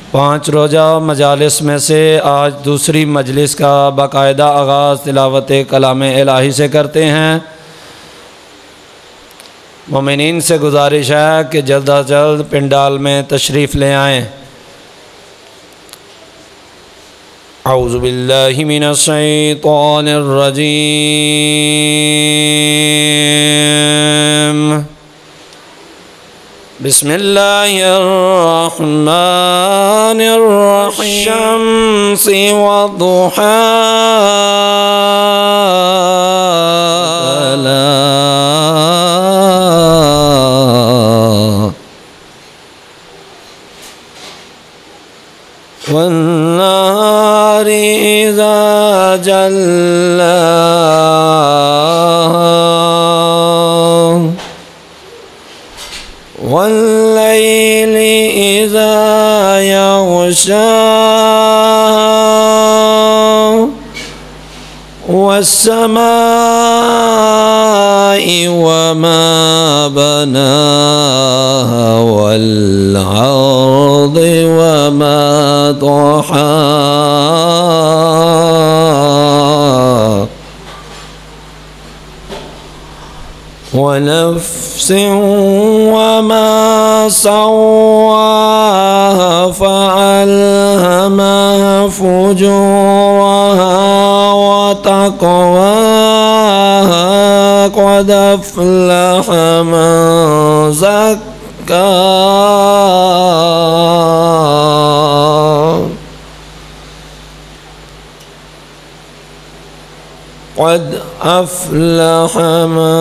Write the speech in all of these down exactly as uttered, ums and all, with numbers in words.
पाँच रोज़ा मजालिस में से आज दूसरी मजलिस का बाकायदा आगाज़ तिलावत कलाम इलाही से करते हैं। मोमिनीन से गुजारिश है कि जल्द अज जल्द पिंडाल में तशरीफ़ ले आएँ। औज़ु बिल्लाहि मिनश शैतानिर रजीम। बिस्मिल्लाहिर रहमानिर रहीम। शम्सी वद्दुहा वन्नाहरि इज़ा जल्लाहा वल्लैलि इज़ा यग़शाहा वस्समाइ वमा बनाहा वल्अर्दि वमा طحاها ونفس وما سواها فألهمها فجورها وتقواها قد أفلح من زكاها قد أفلح من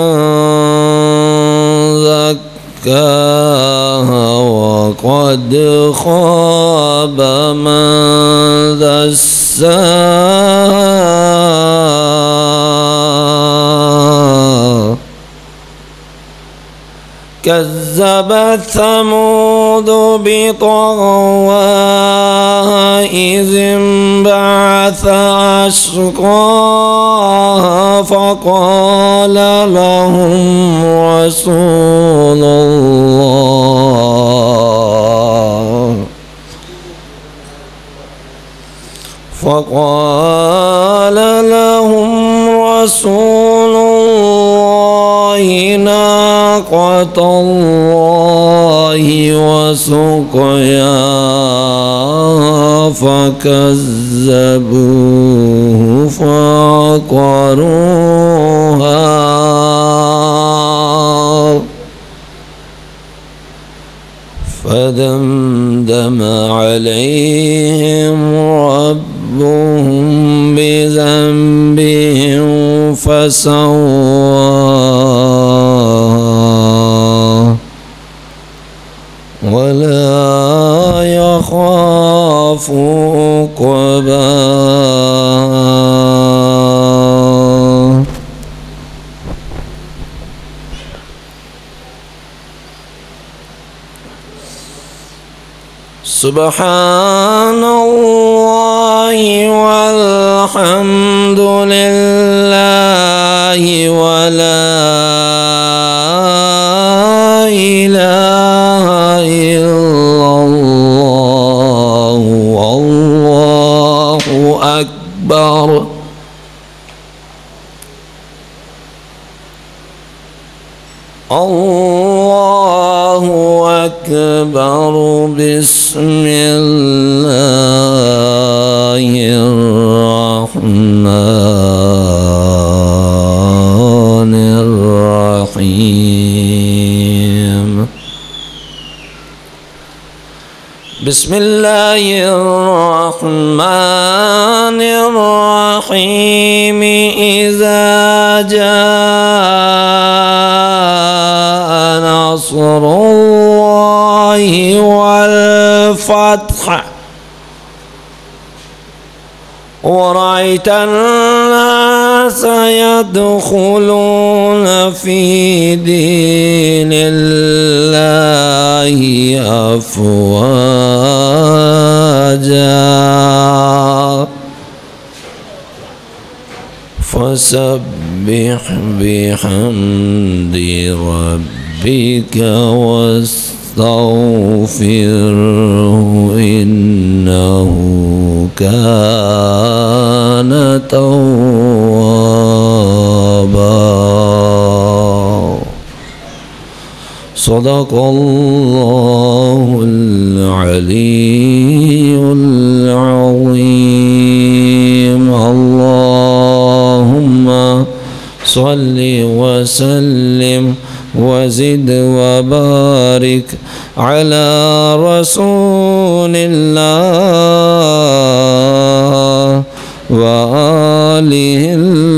زكاها وقد خاب من دساها كذبت ثمود بطغواها إذ انبعث أشقاها فقال لهم رسول الله فقال لهم رسول الله ناقة الله وسقياها فكذبوه فعقروها فدمدم عليهم ربهم بذنبهم فسواها ولا يخاف عقباها. سبحان الله والحمد لله ولا إله إلا الله والله أكبر. الله أكبر. بسم الله الرحمن الرحيم. بسم الله الرحمن الرحيم. إذا جاء نصر الله والفتح ورأيت الناس يدخلون في دين الله أفواجا فسبح بحمد ربك واستغفره إنه إنه كان توابا. صدق الله العلي العظيم. اللهم صل وسلم وزد وبارك على رسول الله وآله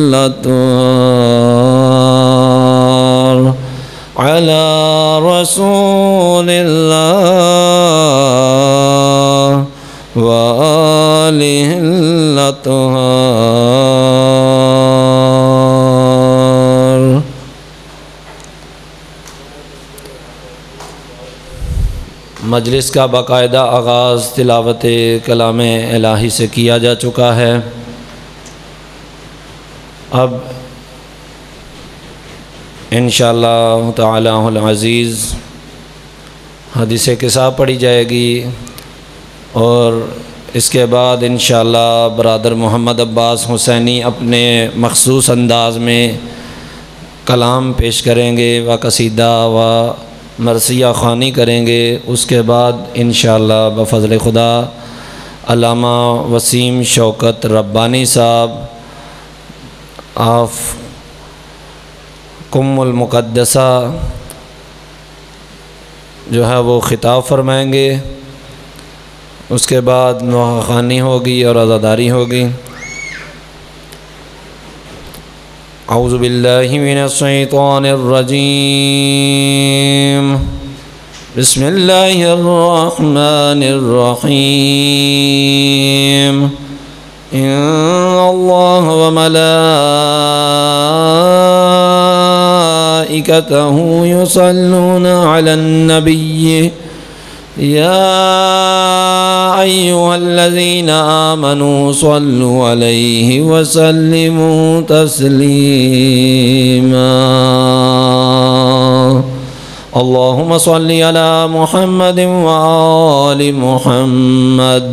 الأطهار. على رسول الله وآله الأطهار. مجلس کا باقاعدہ آغاز تلاوت کلام الہی سے کیا جا چکا ہے. اب انشاءاللہ تعالی العزیز حدیث قصہ پڑھی جائے گی اور اس کے بعد انشاءاللہ برادر محمد عباس حسینی اپنے مخصوص انداز میں کلام پیش کریں گے و قصیدہ و مرثیہ خوانی کریں گے. اس کے بعد انشاءاللہ بفضل خدا علامہ وسیم شوکت ربانی صاحب آف کم المقدسہ جو ہے وہ خطاب فرمائیں گے. اس کے بعد نوحہ خوانی ہوگی اور عزاداری ہوگی. اعوذ باللہ من الشیطان الرجیم. بسم اللہ الرحمن الرحیم. ان اللہ وملائکتہ یصلون علی النبی یا ایہا الذین آمنوا صلوا علیہ وسلموا تسلیما. اللہم صل علی محمد وآل محمد.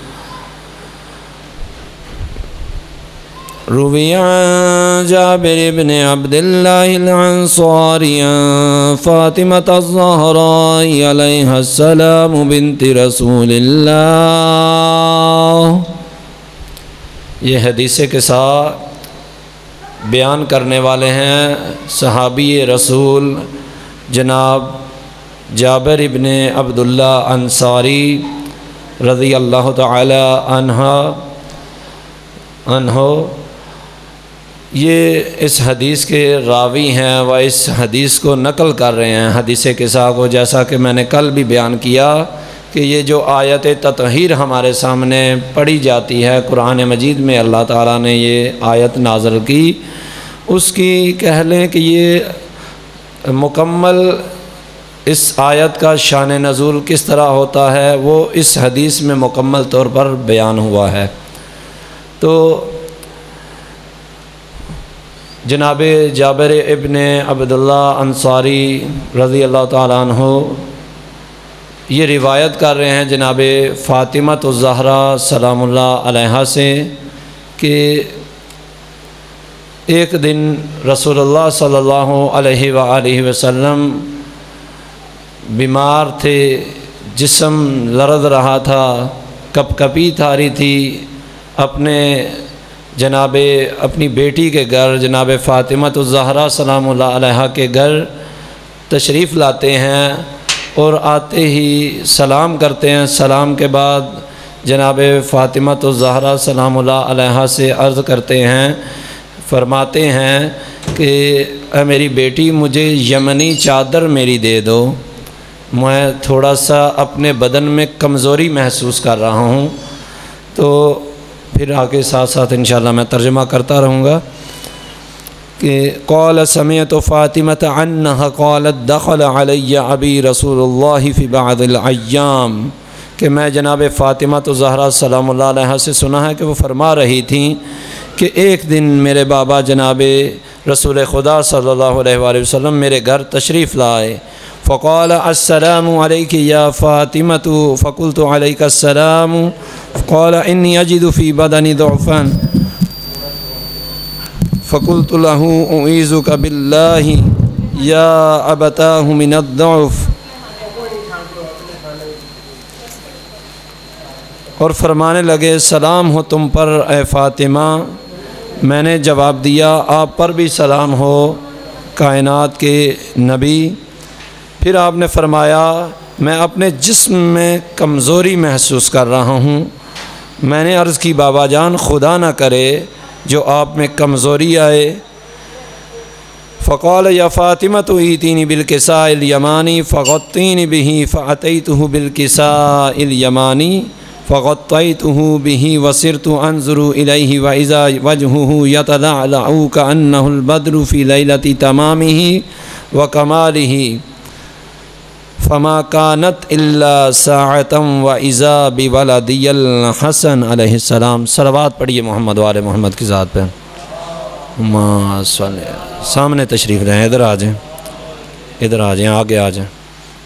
روی عن جابر بن عبداللہ الانصاری عن فاطمة الزہراء علیہ السلام بنت رسول اللہ. یہ حدیث قصہ بیان کرنے والے ہیں صحابی رسول جناب جابر بن عبداللہ انصاری رضی اللہ تعالی عنہ عنہ یہ اس حدیث کے راوی ہیں و اس حدیث کو نقل کر رہے ہیں حدیث قصہ کو. جیسا کہ میں نے کل بھی بیان کیا کہ یہ جو آیت تطہیر ہمارے سامنے پڑھی جاتی ہے قرآن مجید میں اللہ تعالیٰ نے یہ آیت نازل کی، اس کی کہہ لیں کہ یہ مکمل اس آیت کا شان نزول کس طرح ہوتا ہے وہ اس حدیث میں مکمل طور پر بیان ہوا ہے. تو جناب جابر ابن عبداللہ انصاری رضی اللہ تعالیٰ عنہ یہ روایت کر رہے ہیں جناب فاطمۃ الزہرا سلام اللہ علیہا سے کہ ایک دن رسول اللہ صلی اللہ علیہ وآلہ وسلم بیمار تھے، جسم لرز رہا تھا، کپ کپی تھاری تھی. اپنے جناب اپنی بیٹی کے گھر جناب فاطمۃ الزہرا سلام اللہ علیہا کے گھر تشریف لاتے ہیں اور آتے ہی سلام کرتے ہیں. سلام کے بعد جناب فاطمۃ الزہرا سلام اللہ علیہا سے عرض کرتے ہیں، فرماتے ہیں کہ اے میری بیٹی مجھے یمنی چادر میری دے دو، میں تھوڑا سا اپنے بدن میں کمزوری محسوس کر رہا ہوں. تو پھر آگے ساتھ ساتھ انشاءاللہ میں ترجمہ کرتا رہوں گا کہ قال سمعت فاطمة عنها قالت دخل علی ابی رسول اللہ فی بعض الایام، کہ میں جناب فاطمہ الزہرا سلام اللہ علیہ سے سنا ہے کہ وہ فرما رہی تھیں کہ ایک دن میرے بابا جناب رسول خدا صلی اللہ علیہ وآلہ وسلم میرے گھر تشریف لائے. فقال السلام علیک یا فاطمۃ فقلت علیک السلام قال انی اجد فی بدنی ضعفا فقلت له اعوذک باللہ یا ابتاہ من الضعف۔ اور فرمانے لگے سلام ہو تم پر اے فاطمہ۔ میں نے جواب دیا آپ پر بھی سلام ہو کائنات کے نبی۔ پھر آپ نے فرمایا میں اپنے جسم میں کمزوری محسوس کر رہا ہوں۔ میں نے عرض کی بابا جان خدا نہ کرے جو آپ میں کمزوری آئے۔ فقال یا فاطمۃ ایتینی بالکساء الیمانی فغطینی بہ فأتیتہ بالکساء الیمانی فغطیتہ بہ وصرت انظر الیہ واذا وجہہ یتلألأ کأنہ البدر فی لیلۃ تمامہ وکمالہ فما کانت الا ساعۃ واذا بولدی الحسن علیہ السلام۔ صلوات پڑھیے محمد وآل محمد کی ذات پہ۔ ما صلی سامنے تشریف لیں، ادھر آ جائیں، ادھر آ جائیں، آگے آ جائیں۔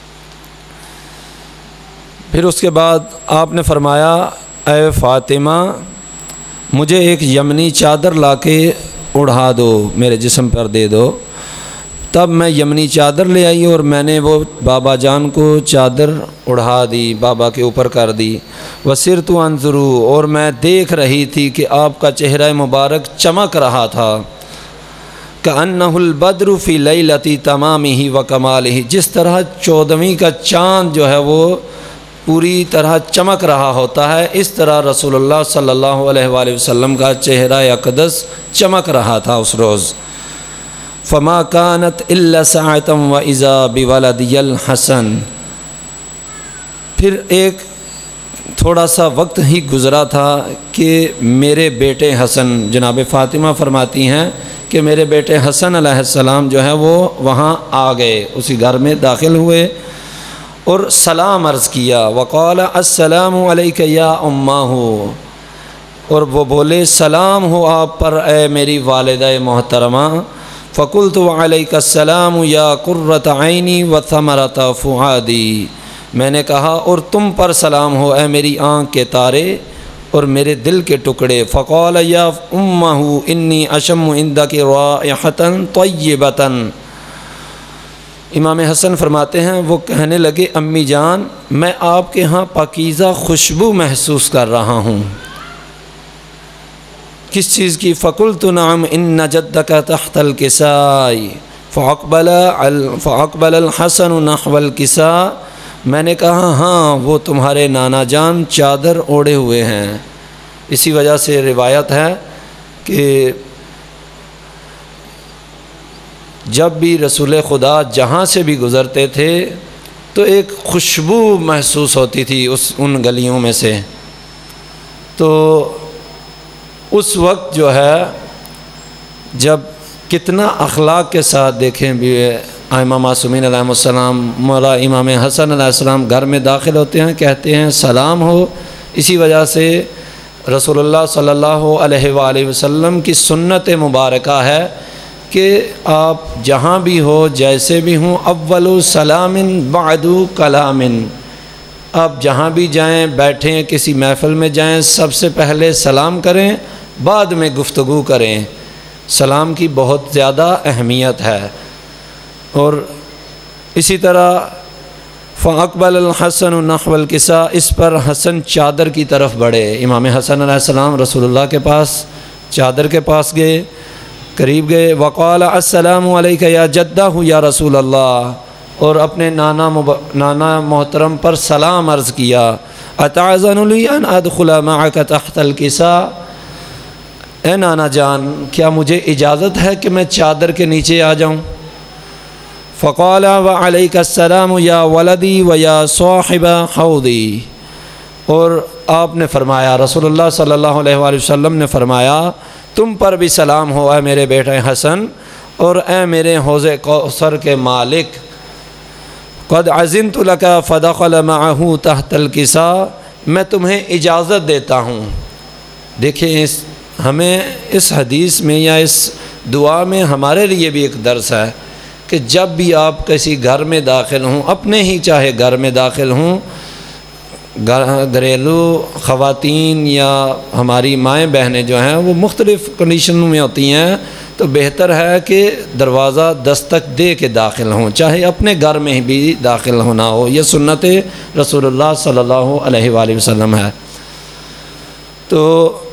پھر اس کے بعد آپ نے فرمایا اے فاطمہ مجھے ایک یمنی چادر لا کے اڑھا دو، میرے جسم پر دے دو۔ تب میں یمنی چادر لے آئی اور میں نے وہ بابا جان کو چادر اڑھا دی، بابا کے اوپر کر دی۔ وصرت انظر، اور میں دیکھ رہی تھی کہ آپ کا چہرہ مبارک چمک رہا تھا۔ کأنہ البدر فی لیلۃ تمامہ وکمالہ، جس طرح چودھویں کا چاند جو ہے وہ پوری طرح چمک رہا ہوتا ہے، اس طرح رسول اللہ صلی اللہ علیہ وآلہ وسلم کا چہرہ اقدس چمک رہا تھا اس روز۔ فما کانت الا ساعۃ واذا بولدی الحسن۔ پھر ایک تھوڑا سا وقت ہی گزرا تھا کہ میرے بیٹے حسن، جناب فاطمہ فرماتی ہیں کہ میرے بیٹے حسن علیہ السلام جو ہے وہ وہاں آ گئے، اسی گھر میں داخل ہوئے اور سلام عرض کیا۔ وقال السلام علیک یا اماہ، اور وہ بولے سلام ہو آپ پر اے میری والدہ محترمہ۔ فقلت وعلیک السلام یا قرۃ عینی و ثمرۃ فؤادی، میں نے کہا اور تم پر سلام ہو اے میری آنکھ کے تارے اور میرے دل کے ٹکڑے۔ فقال یا امہ انی اشم عندک رائحۃ طیبۃ، امام حسن فرماتے ہیں وہ کہنے لگے امی جان میں آپ کے ہاں پاکیزہ خوشبو محسوس کر رہا ہوں۔ کس چیز کی؟ فقلت نعم ان جدک تحت الکساء فاقبل فاقبل الحسن نحو الکساء، میں نے کہا ہاں وہ تمہارے نانا جان چادر اوڑھے ہوئے ہیں۔ اسی وجہ سے روایت ہے کہ جب بھی رسول خدا جہاں سے بھی گزرتے تھے تو ایک خوشبو محسوس ہوتی تھی اس ان گلیوں میں سے۔ تو اس وقت جو ہے جب کتنا اخلاق کے ساتھ دیکھیں بھی ائمہ معصومین علیہ السلام، مولا امام حسن علیہ السلام گھر میں داخل ہوتے ہیں، کہتے ہیں سلام ہو۔ اسی وجہ سے رسول اللہ صلی اللہ علیہ وآلہ وسلم کی سنت مبارکہ ہے کہ آپ جہاں بھی ہو جیسے بھی ہوں اول سلام بعد کلام، آپ جہاں بھی جائیں بیٹھیں کسی محفل میں جائیں سب سے پہلے سلام کریں بعد میں گفتگو کریں۔ سلام کی بہت زیادہ اہمیت ہے۔ اور اسی طرح فاقبل الحسن نحو الکساء، اس پر حسن چادر کی طرف بڑھے۔ امام حسن علیہ السلام رسول اللہ کے پاس چادر کے پاس گئے، قریب گئے۔ وقال السلام علیک یا جدہ یا رسول اللہ، اور اپنے نانا مب... نانا محترم پر سلام عرض کیا۔ اتعذن لی ان ادخل معک تحت الکساء، اے نانا جان کیا مجھے اجازت ہے کہ میں چادر کے نیچے آ جاؤں؟ فقال وعلیک السلام یا ولدی و یا صاحب حوضی، اور آپ نے فرمایا رسول اللہ صلی اللہ علیہ وآلہ وسلم نے فرمایا تم پر بھی سلام ہو اے میرے بیٹے حسن اور اے میرے حوض کوثر کے مالک۔ قد عزنت لک فدخل معه تحت الکساء، میں تمہیں اجازت دیتا ہوں۔ دیکھیں اس ہمیں اس حدیث میں یا اس دعا میں ہمارے لیے بھی ایک درس ہے کہ جب بھی آپ کسی گھر میں داخل ہوں، اپنے ہی چاہے گھر میں داخل ہوں، گھریلو خواتین یا ہماری مائیں بہنیں جو ہیں وہ مختلف کنڈیشنوں میں ہوتی ہیں، تو بہتر ہے کہ دروازہ دستک دے کے داخل ہوں، چاہے اپنے گھر میں بھی داخل ہونا ہو۔ یہ سنت رسول اللہ صلی اللہ علیہ وآلہ وسلم ہے۔ تو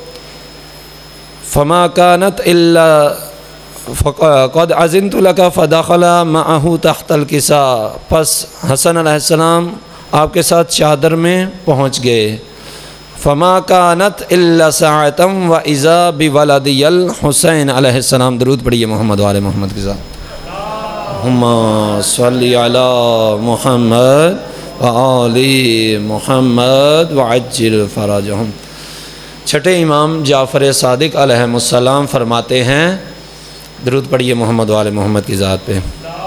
فما كانت الا قد اذنت لك فدخل معه تحت الكساء، پس حسن علیہ السلام آپ کے ساتھ چادر میں پہنچ گئے۔ فما كانت الا ساعة واذا بولدي الحسین علیہ السلام۔ درود پڑھیے محمد وآل محمد کے ساتھ۔ اللہم صلی علی محمد وآل محمد وعجل فرجہم۔ چھٹے امام جعفر صادق علیہ السلام فرماتے ہیں، درود پڑھیے محمد وآل محمد کی ذات پہ،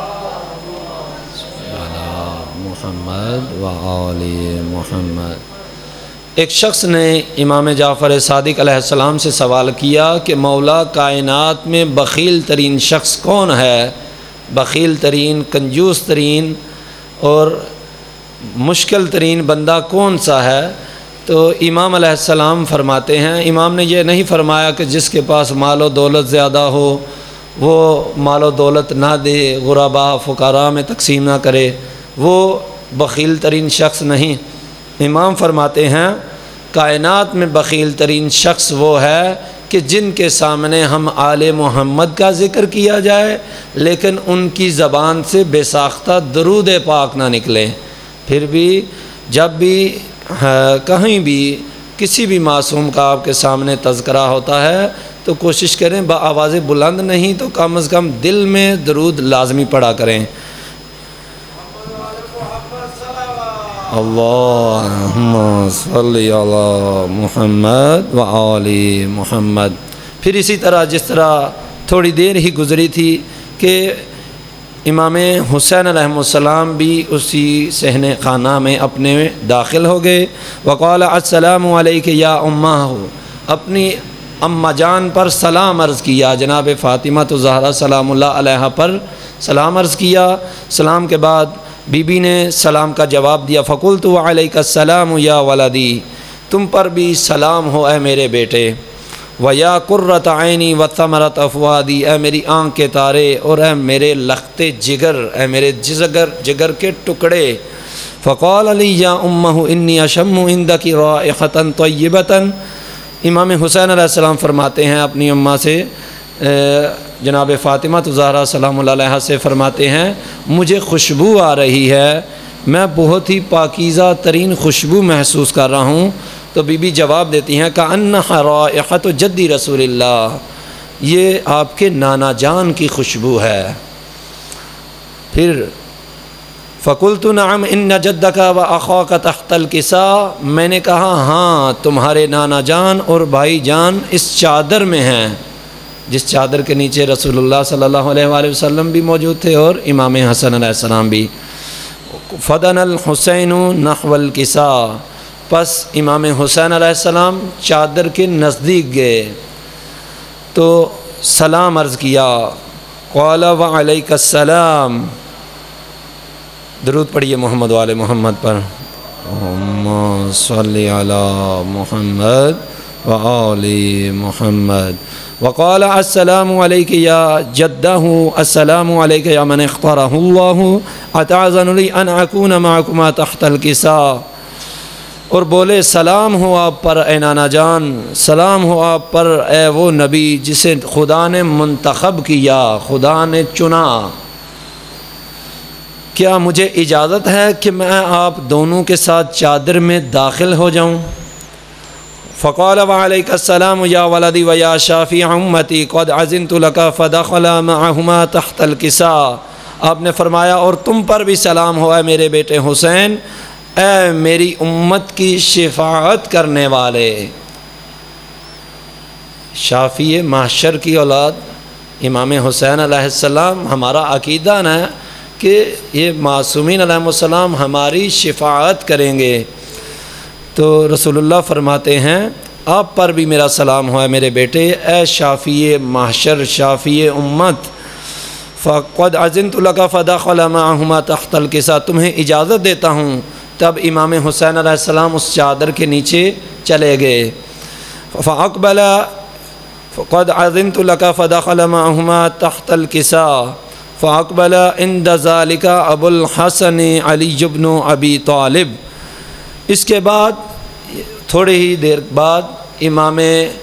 محمد وآل محمد۔ ایک شخص نے امام جعفر صادق علیہ السلام سے سوال کیا کہ مولا کائنات میں بخیل ترین شخص کون ہے؟ بخیل ترین، کنجوس ترین اور مشکل ترین بندہ کون سا ہے؟ تو امام علیہ السلام فرماتے ہیں، امام نے یہ نہیں فرمایا کہ جس کے پاس مال و دولت زیادہ ہو وہ مال و دولت نہ دے، غرباء فقراء میں تقسیم نہ کرے، وہ بخیل ترین شخص نہیں۔ امام فرماتے ہیں کائنات میں بخیل ترین شخص وہ ہے کہ جن کے سامنے ہم آل محمد کا ذکر کیا جائے لیکن ان کی زبان سے بے ساختہ درود پاک نہ نکلے۔ پھر بھی جب بھی کہیں بھی کسی بھی معصوم کا آپ کے سامنے تذکرہ ہوتا ہے تو کوشش کریں بآواز بلند نہیں تو کم از کم دل میں درود لازمی پڑھا کریں۔ اللہم صلی علی محمد وآل محمد۔ پھر اسی طرح جس طرح تھوڑی دیر ہی گزری تھی کہ امام حسین علیہ السلام بھی اسی صحن خانہ میں اپنے داخل ہو گئے۔ وقال السلام علیک یا امہ، اپنی اماں جان پر سلام عرض کیا، جناب فاطمہ الزہرا سلام اللہ علیہ پر سلام عرض کیا۔ سلام کے بعد بی بی نے سلام کا جواب دیا، فقلت وعلیک السلام یا ولدی، تم پر بھی سلام ہو اے میرے بیٹے، ویا قرۃ عینی وثمرۃ فؤادی، اے میری آنکھ کے تارے اور اے میرے لخت جگر، اے میرے جگر جگر کے ٹکڑے۔ فقال لی یا امہ انی اشم عندک رائحۃ طیبۃ، امام حسین علیہ السلام فرماتے ہیں اپنی اماں سے، جناب فاطمہ الزہرا سلام اللہ علیہ سے فرماتے ہیں مجھے خوشبو آ رہی ہے، میں بہت ہی پاکیزہ ترین خوشبو محسوس کر رہا ہوں۔ تو بی بی جواب دیتی ہیں کأنہا رائحۃ جدی رسول اللہ، یہ آپ کے نانا جان کی خوشبو ہے۔ پھر فقلت نعم ان جدک و اخاک تحت الکساء، میں نے کہا ہاں تمہارے نانا جان اور بھائی جان اس چادر میں ہیں، جس چادر کے نیچے رسول اللہ صلی اللہ علیہ وآلہ وسلم بھی موجود تھے اور امام حسن علیہ السلام بھی۔ فدن الحسین نحو الکساء، پس امام حسین علیہ السلام چادر کے نزدیک گئے تو سلام عرض کیا، قال وعلیک السلام، درود پڑھیے محمد وآل محمد پر، اللہم صلی علی محمد وآل محمد۔ وقال السلام علیک یا جدہ، السلام علیک یا من اختارہ اللہ، اتعذن لی ان اکون معکما تحت الکساء، اور بولے سلام ہو آپ پر اے نانا جان، سلام ہو آپ پر اے وہ نبی جسے خدا نے منتخب کیا، خدا نے چنا، کیا مجھے اجازت ہے کہ میں آپ دونوں کے ساتھ چادر میں داخل ہو جاؤں؟ فقال وعلیک السلام یا ولدی و یا شافی امتی قد عزنت لک فدخل معہما تحت الکساء، آپ نے فرمایا اور تم پر بھی سلام ہو اے میرے بیٹے حسین، اے میری امت کی شفاعت کرنے والے۔ شافی محشر کی اولاد امام حسین علیہ السلام، ہمارا عقیدہ ہے کہ یہ معصومین علیہ السلام ہماری شفاعت کریں گے۔ تو رسول اللہ فرماتے ہیں آپ پر بھی میرا سلام ہوا ہے میرے بیٹے، اے شافی محشر، شافی امت۔ فقد اذنت لك فدخل معهما تحت الكساء، تمہیں اجازت دیتا ہوں۔ تب امام حسین علیہ السلام اس چادر کے نیچے چلے گئے۔ فاقبل فقد اذنت لك فدخل معهما تحت الكساء فاقبل عند ذلك ابو الحسن علی بن ابی طالب۔ اس کے بعد تھوڑی ہی دیر بعد امام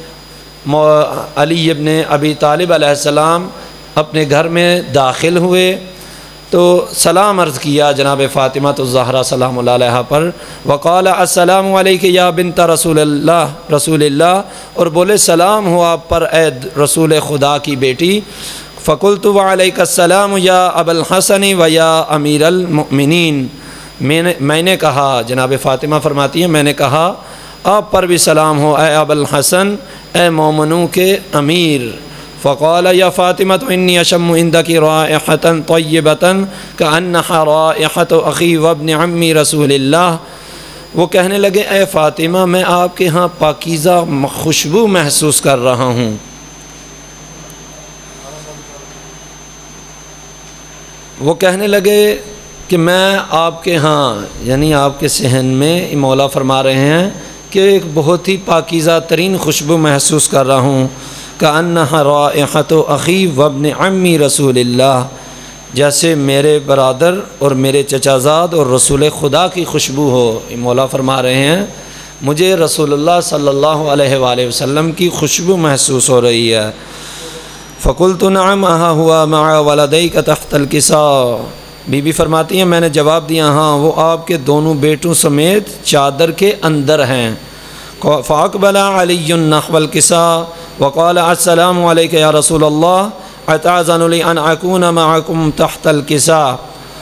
علی ابن ابی طالب علیہ السلام اپنے گھر میں داخل ہوئے تو سلام عرض کیا جناب فاطمہ الزہرا سلام اللہ علیہا پر، وقال السلام علیک یا بنت رسول اللہ رسول اللہ، اور بولے سلام ہو آپ پر اے رسول خدا کی بیٹی۔ فقلت وعلیک السلام یا ابا الحسن و یا امیر المؤمنین، میں نے میں نے کہا، جناب فاطمہ فرماتی ہیں میں نے کہا آپ پر بھی سلام ہو اے ابا الحسن، اے مومنوں کے امیر۔ فقال یا فاطمہ انی اشم عندک رائحۃ طیبۃ کأنہا رائحۃ اخی وابن عمی رسول اللہ۔ وہ کہنے لگے اے فاطمہ میں آپ کے ہاں پاکیزہ خوشبو محسوس کر رہا ہوں۔ وہ کہنے لگے کہ میں آپ کے ہاں یعنی آپ کے صحن میں مولا فرما رہے ہیں کہ ایک بہت ہی پاکیزہ ترین خوشبو محسوس کر رہا ہوں، کأنہا رائحۃ اخی وابن عمی رسول اللہ، جیسے میرے برادر اور میرے چچا زاد اور رسول خدا کی خوشبو ہو۔ مولا فرما رہے ہیں مجھے رسول اللہ صلی اللہ علیہ وآلہ وسلم کی خوشبو محسوس ہو رہی ہے۔ فقلت نعم ہا ہوا مع ولدیک تحت الکساء، بی بی فرماتی ہیں میں نے جواب دیا ہاں وہ آپ کے دونوں بیٹوں سمیت چادر کے اندر ہیں۔ فاقبل علی نحو الکساء وقال السلام علیک یا رسول اللہ اتعذن لی ان اکون معکم تحت الکساء۔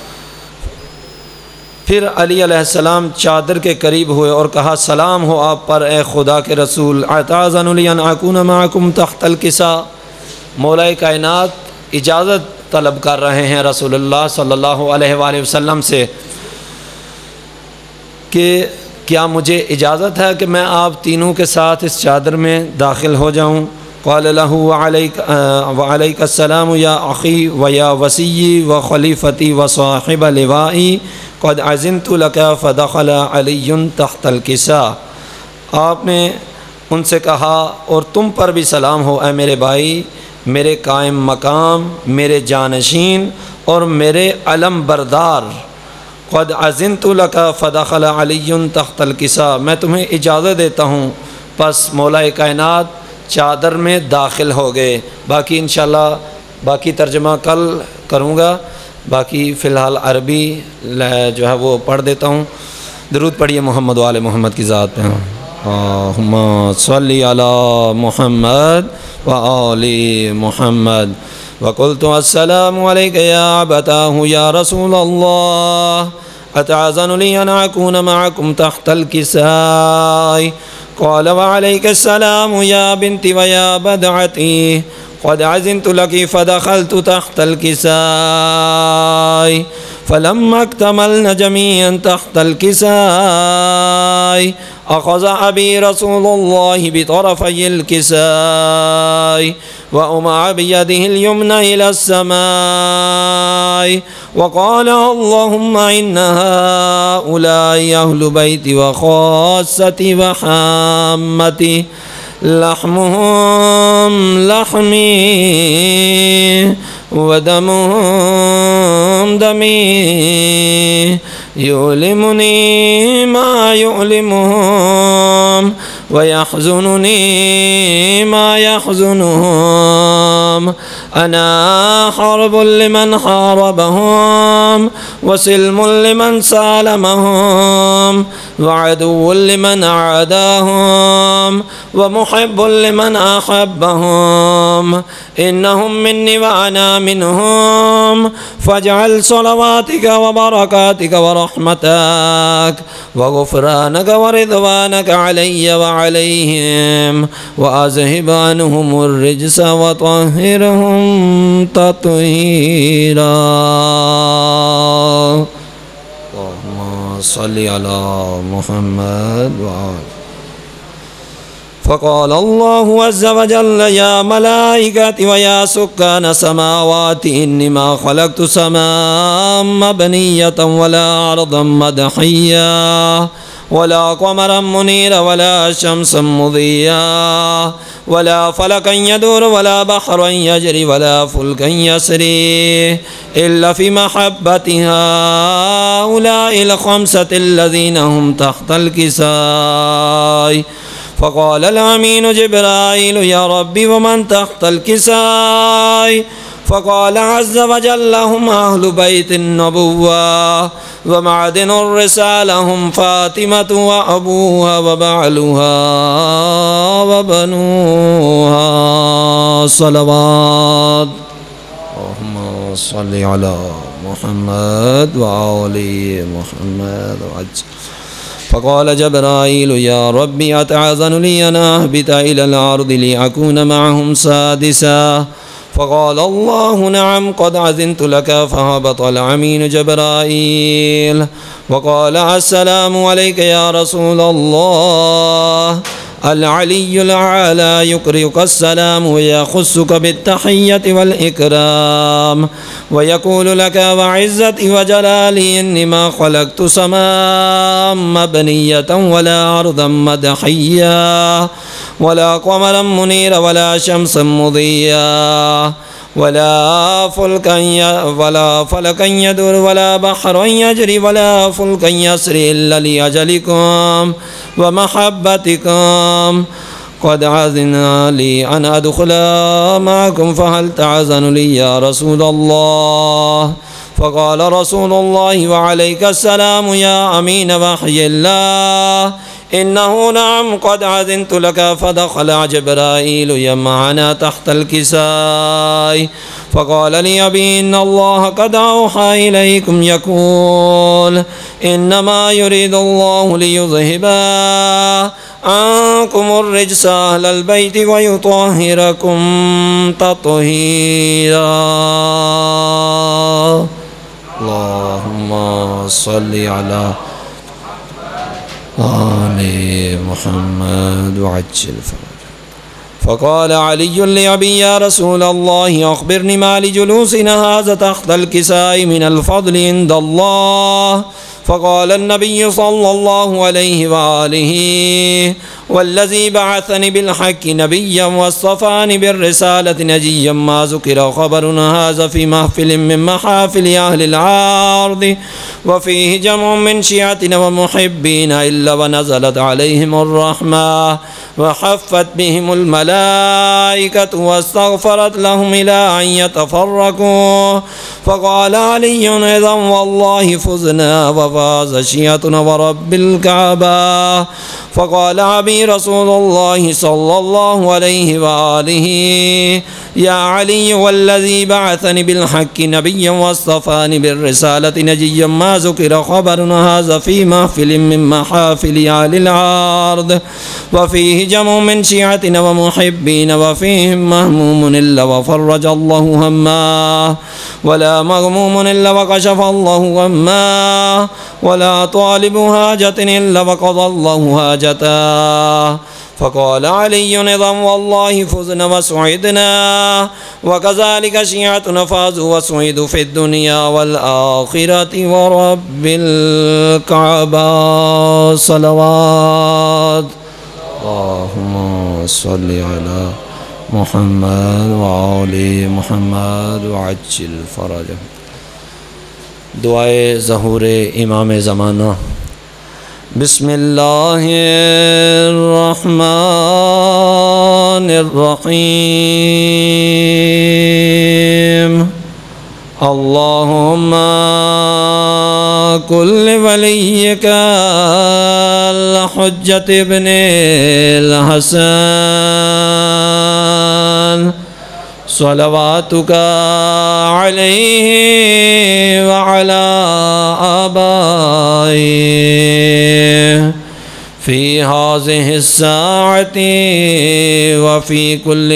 پھر علی علیہ السلام چادر کے قریب ہوئے اور کہا سلام ہو آپ پر اے خدا کے رسول، اتعذن لی ان اکون معکم تحت الکساء، مولا کائنات اجازت طلب کر رہے ہیں رسول اللہ صلی اللہ علیہ وآلہ وسلم سے کہ کیا مجھے اجازت ہے کہ میں آپ تینوں کے ساتھ اس چادر میں داخل ہو جاؤں؟ قال له وعلیک وعلیک السلام یا اخی و یا وصی و خلیفتی و صاحب لوائی قد عزنت لک فدخل علی تحت الکساء۔ آپ نے ان سے کہا اور تم پر بھی سلام ہو اے میرے بھائی، میرے قائم مقام، میرے جانشین اور میرے علم بردار، قد عزنت لک فدخل علی تحت الکساء، میں تمہیں اجازت دیتا ہوں۔ پس مولا کائنات چادر میں داخل ہو گئے۔ باقی انشاءاللہ باقی ترجمہ کل کروں گا، باقی فی الحال عربی جو ہے وہ پڑھ دیتا ہوں۔ درود پڑھیے محمد و آل محمد کی ذات پہ۔ اللہم صلی علی محمد و آل محمد۔ وقلت السلام علیک یا ابتاہ یا رسول اللہ اتعذن لی ان اکون معکم تحت الکساء قال وعلیک السلام یا بنتی و یا بدعتی قد عزنت لکی فدخلت تحت الکساء فلما اکتملن جميعا تحت الکساء اخذ ابی رسول اللہ بطرفی الکساء وأمع بيده اليمنى إلى السماء وقال اللهم إن هؤلاء أهل بيتي وخاصتي وحامتي لحمهم لحمي ودمهم دمي يؤلمني ما يؤلمهم ويحزنني ما يحزنهم أنا حرب لمن حاربهم وسلم لمن سالمهم وعدو لمن عاداهم ومحب لمن أحبهم إنهم مني وأنا منهم فاجعل صلواتك وبركاتك ورحمتك وغفرانك ورضوانك علي وعليهم وأذهب عنهم الرجس وطهرهم تطهيرا اللهم صل على محمد وآل فقال الله عز وجل يا ملائكتي ويا سكان سماواتي إني ما خلقت سماء مبنية ولا أرضا مدحيا ولا قمرا منيرا ولا شمسا مضيا ولا فلكا يدور ولا بحرا يجري ولا فلكا يسري إلا في محبة هؤلاء الخمسة الذين هم تحت الكساء. فقال الأمين جبرائيل يا ربي ومن تحت الكساء؟ فقال عز وجل هم أهل بيت النبوة ومعدن الرسالة هم فاطمة وأبوها وبعلها وبنوها صلوات. اللهم صل على محمد وآل محمد وعجل. فقال جبرائيل يا ربي أتعذن لي أن أهبط إلى الأرض لأكون معهم سادسا؟ فقال الله نعم قد أذنت لك. فهبط الأمين جبرائيل وقال السلام عليك يا رسول الله. العلي الأعلى يقرئك السلام ويخصك بالتحية والإكرام ويقول لك وعزتي وجلالي إني ما خلقت سماء مبنية ولا أرضا مدحيا ولا قمرا منيرا ولا شمسا مضيا ولا فلكا ولا فلكا يدور ولا بحر يجري ولا فلكا يسري إلا لأجلكم ومحبتكم. قد أذن لي أن أدخل معكم فهل تعذن لي يا رسول الله؟ فقال رسول الله وعليك السلام يا أمين وحي الله إنه نعم قد أذنت لك. فدخل جبرائيل معنا تحت الكساء فقال لي أبي إن الله قد أوحى إليكم يقول إنما يريد الله ليذهب عنكم الرجس أهل البيت ويطهركم تطهيرا. اللهم صل على آل محمد وعجل فرجه. فقال علي لأبي يا رسول الله أخبرني ما لجلوسنا هذا تحت الكساء من الفضل عند الله. فقال النبي صلى الله عليه وآله والذي بعثني بالحق نبيا واصطفاني بالرسالة نجيا ما ذكر خبرنا هذا في محفل من محافل أهل الأرض وفيه جمع من شيعتنا ومحبين إلا ونزلت عليهم الرحمة وحفت بهم الملائكة واستغفرت لهم إلى أن يتفرقوا. فقال علي إذن والله فزنا وفاز شيعتنا ورب الكعبة. فقال أبي رسول الله صلى الله عليه وآله يا علي والذي بعثني بالحق نبيا واصطفاني بالرسالة نجيا ما ذكر خبرنا هذا في محفل من محافل أهل الأرض وفيه جمع من شيعتنا ومحبين وفيهم مهموم إلا وفرج الله همه ولا مغموم إلا وكشف الله غمه ولا طالب حاجة إلا وقضى الله حاجته. فقال علي نظام والله فزنا وسعدنا وكذلك شيعتنا فازوا وسعدوا في الدنيا والآخرة ورب الكعبة صلوات. اللهم صل على محمد وآل محمد وعجل فرجه. دعائے ظہور امام زمانہ. بسم اللہ الرحمن الرحیم. اللہم کل ولیک الحجت ابن الحسن صلواتک علیہ وعلا آبائه فی هذه الساعة وفی کل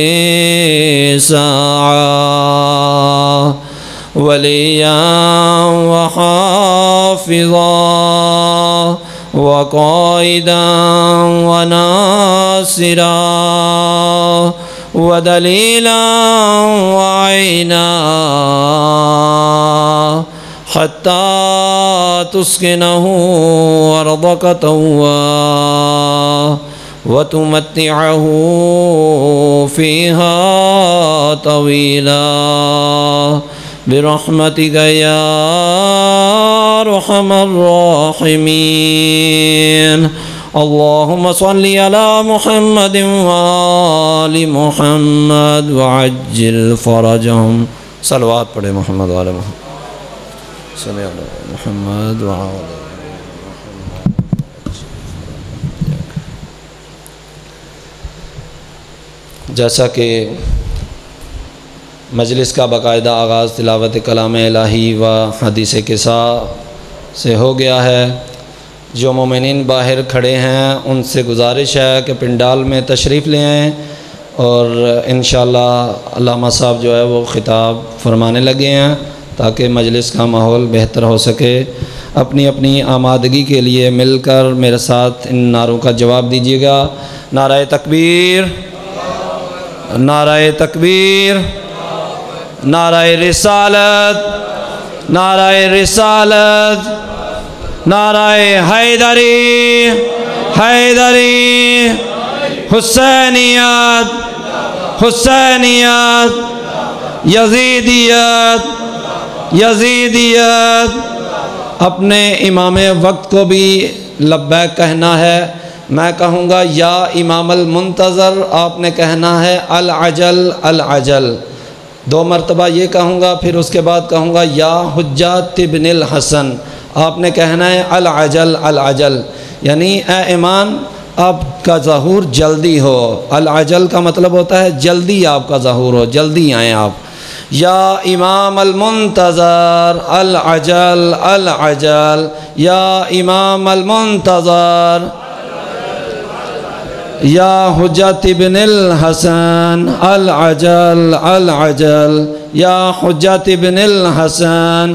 ساعة ولیا وحافظا وقائدا وناصرا ودليلا وعينا حتى تسكنه أرضك طوعا وتمتعه فيها طويلا برحمتك يا أرحم الراحمين. اللهم صل على محمد وآل محمد وعجل فرجهم. صلوات پڑھے محمد وآل محمد. صلی علی محمد وآل. جیسا کہ مجلس کا باقاعدہ آغاز تلاوت کلام الہی و حدیث قصہ سے ہو گیا ہے، جو مومنین باہر کھڑے ہیں ان سے گزارش ہے کہ پنڈال میں تشریف لے آئیں، اور انشاءاللہ علامہ صاحب جو ہے وہ خطاب فرمانے لگے ہیں تاکہ مجلس کا ماحول بہتر ہو سکے. اپنی اپنی آمادگی کے لیے مل کر میرے ساتھ ان نعروں کا جواب دیجیے گا. نعرہ تکبیر، نعرہ تکبیر، نعرہ رسالت، نعرہ رسالت، نعرہ حیدری، حیدری، حسینیت، حسینیت، یزیدیت، یزیدیت. اپنے امام وقت کو بھی لبیک کہنا ہے. میں کہوں گا یا امام المنتظر، آپ نے کہنا ہے العجل العجل. دو مرتبہ یہ کہوں گا، پھر اس کے بعد کہوں گا یا حجت ابن الحسن، آپ نے کہنا ہے العجل العجل، یعنی اے ایمان آپ کا ظہور جلدی ہو. العجل کا مطلب ہوتا ہے جلدی آپ کا ظہور ہو، جلدی آئیں آپ. یا امام المنتظر العجل العجل، یا امام المنتظر، یا حجت ابن الحسن العجل العجل، یا حجت ابن الحسن.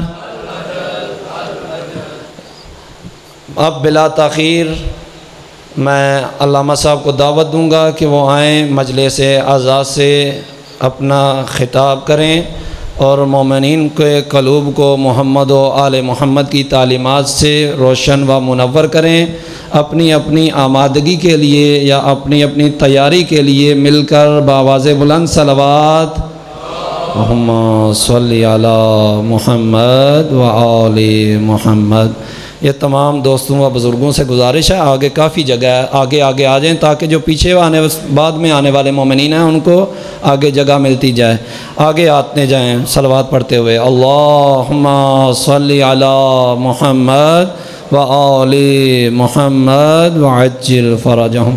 اب بلا تاخیر میں علامہ صاحب کو دعوت دوں گا کہ وہ آئیں، مجلس اعزاز سے اپنا خطاب کریں اور مومنین کے قلوب کو محمد و آل محمد کی تعلیمات سے روشن و منور کریں. اپنی اپنی آمادگی کے لیے یا اپنی اپنی تیاری کے لیے مل کر بآواز بلند صلوات اللہم صلی علی محمد و آل محمد. یہ تمام دوستوں و بزرگوں سے گزارش ہے، آگے کافی جگہ ہے، آگے آگے آ جائیں تاکہ جو پیچھے آنے بعد میں آنے والے مومنین ہیں ان کو آگے جگہ ملتی جائے. آگے آتے جائیں صلوات پڑھتے ہوئے. اللہم صلی علی محمد و آل محمد وعجل فرجہم.